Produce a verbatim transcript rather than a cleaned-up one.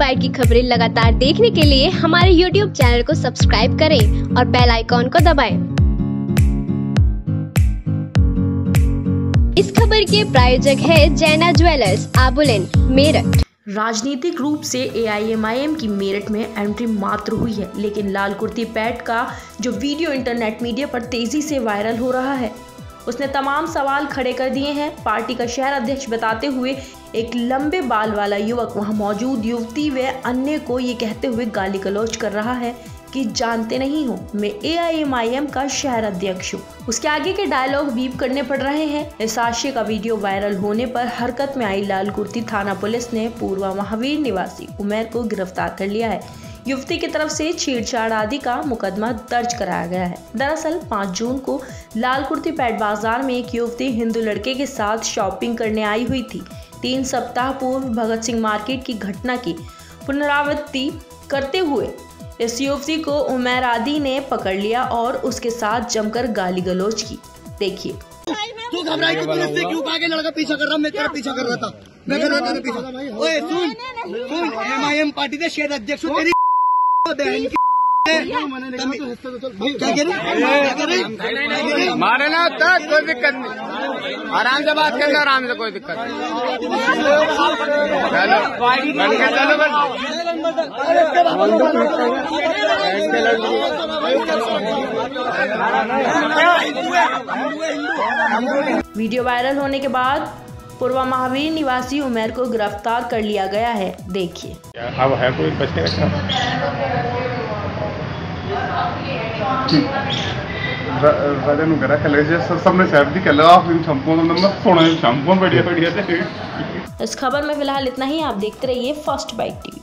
Bite की खबरें लगातार देखने के लिए हमारे यूट्यूब चैनल को सब्सक्राइब करें और बेल आइकॉन को दबाएं। इस खबर के प्रायोजक है जैना ज्वेलर्स, आबुलेन, मेरठ। राजनीतिक रूप से ए आई एम आई एम की मेरठ में एंट्री मात्र हुई है, लेकिन लाल कुर्ती पैट का जो वीडियो इंटरनेट मीडिया पर तेजी से वायरल हो रहा है, उसने तमाम सवाल खड़े कर दिए हैं। पार्टी का शहर अध्यक्ष बताते हुए एक लंबे बाल वाला युवक वहां मौजूद युवती व अन्य को ये कहते हुए गाली गलौज कर रहा है कि जानते नहीं हो, मैं ए आई एम आई एम का शहर अध्यक्ष हूँ। उसके आगे के डायलॉग बीप करने पड़ रहे हैं। इस आशय का वीडियो वायरल होने पर हरकत में आई लाल कुर्ती थाना पुलिस ने पूर्वा महावीर निवासी उमैर को गिरफ्तार कर लिया है। युवती की तरफ से छेड़छाड़ आदि का मुकदमा दर्ज कराया गया है। दरअसल पाँच जून को लाल कुर्ती पैट बाजार में एक युवती हिंदू लड़के के साथ शॉपिंग करने आई हुई थी। तीन सप्ताह पूर्व भगत सिंह मार्केट की घटना की पुनरावृत्ति करते हुए इस युवती को उमैर आदि ने पकड़ लिया और उसके साथ जमकर गाली गलौज की। देखिए। तू घबराई क्यों? पुलिस से क्यों भागे? लड़का पीछा कर रहा, मैं तेरा पीछा कर रहा था, मैं कर रहा था पीछा। ओए सुन सुन, एम आई एम पार्टी के शहर अध्यक्ष तेरी बहन की क्या कह रही? मारे ना तक कोई दिक्कत नहीं, आराम से बात करना, आराम से, कोई दिक्कत नहीं। चलो बन के चलो बस। वीडियो वायरल होने के बाद पूर्वा महावीर निवासी उमैर को गिरफ्तार कर लिया गया है। देखिए। अब है कोई बचने राजा नु करा कल जे सबने साहब दी कल आप इन शैम्पू नंबर सोना शैम्पू बढ़िया बढ़िया थे। इस खबर में फिलहाल इतना ही। आप देखते रहिए फर्स्ट बाइट टीवी।